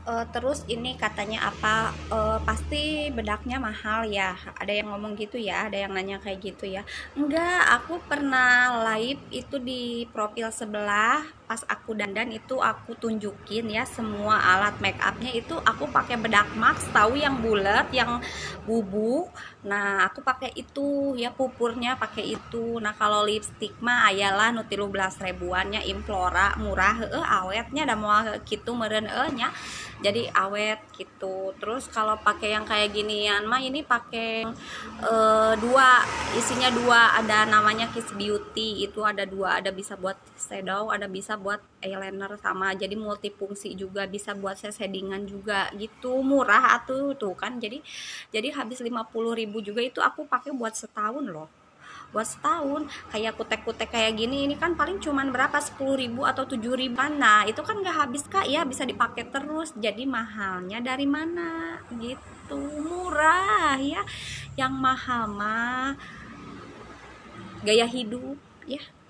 Terus ini katanya apa, pasti bedaknya mahal ya, ada yang ngomong gitu ya, ada yang nanya kayak gitu ya. Enggak, aku pernah live itu di profil sebelah, pas aku dandan itu aku tunjukin ya semua alat make upnya itu aku pakai bedak max, tahu yang bulat yang bubuk. Nah aku pakai itu ya, pupurnya pakai itu. Nah kalau lipstick mah ayalah nu 13 ribuannya Implora, murah awetnya ada mau gitu meren nya, jadi awet gitu. Terus kalau pakai yang kayak ginian mah ini pakai dua, isinya dua, ada namanya Kiss Beauty, itu ada dua, ada bisa buat shadow, ada bisa buat eyeliner, sama jadi multifungsi juga, bisa buat shadingan juga gitu. Murah atuh tuh kan, jadi habis 50.000 juga, itu aku pakai buat setahun loh, buat setahun. Kayak kutek-kutek kayak gini ini kan paling cuman berapa, 10.000 atau 7.000. Nah itu kan nggak habis kak ya, bisa dipakai terus. Jadi mahalnya dari mana gitu, murah ya. Yang mahal mah gaya hidup ya.